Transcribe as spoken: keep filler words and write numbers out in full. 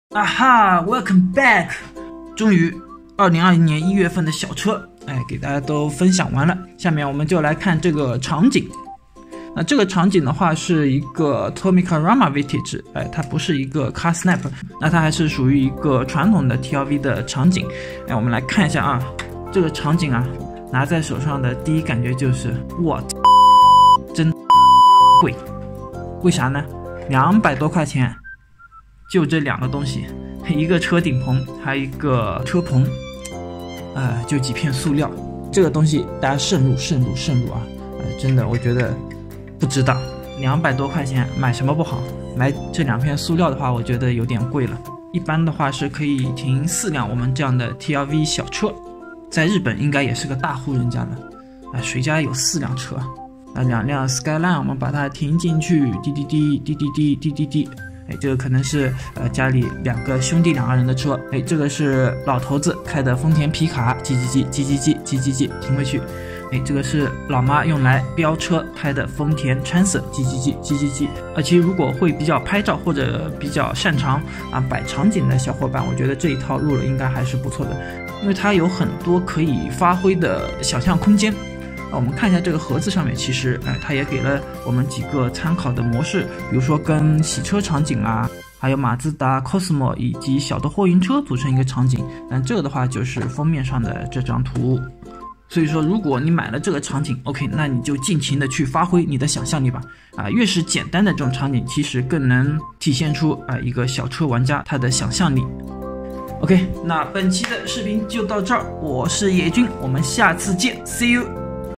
啊哈 ，Welcome back！ 终于，二零二零年一月份的小车，哎，给大家都分享完了。下面我们就来看这个场景。那这个场景的话是一个 Tomica-Rama Vintage， 哎，它不是一个 Car Snap， 那它还是属于一个传统的 T R V 的场景。哎，我们来看一下啊，这个场景啊，拿在手上的第一感觉就是，我真贵，为啥呢？两百多块钱。就这两个东西，一个车顶棚，还有一个车棚，呃，就几片塑料。这个东西大家慎入，慎入，慎入啊！呃，真的，我觉得不值当。两百多块钱买什么不好？买这两片塑料的话，我觉得有点贵了。一般的话是可以停四辆我们这样的 T R V 小车，在日本应该也是个大户人家了。啊、呃，谁家有四辆车？啊，两辆 Skyline 我们把它停进去，滴滴滴，滴滴滴，滴滴滴。哎，这个可能是呃家里两个兄弟两个人的车。哎，这个是老头子开的丰田皮卡，叽叽叽叽叽叽叽叽叽停回去。哎，这个是老妈用来飙车开的丰田 Transit， 叽叽叽叽叽叽。啊，其实如果会比较拍照或者比较擅长啊摆场景的小伙伴，我觉得这一套入了应该还是不错的，因为它有很多可以发挥的想象空间。啊，我们看一下这个盒子上面，其实哎，它也给了我们几个参考的模式，比如说跟洗车场景啊，还有马自达 Cosmo 以及小的货运车组成一个场景。但这个的话就是封面上的这张图。所以说，如果你买了这个场景 ，OK， 那你就尽情的去发挥你的想象力吧。啊，越是简单的这种场景，其实更能体现出啊一个小车玩家他的想象力。OK， 那本期的视频就到这儿，我是野军，我们下次见 ，See you。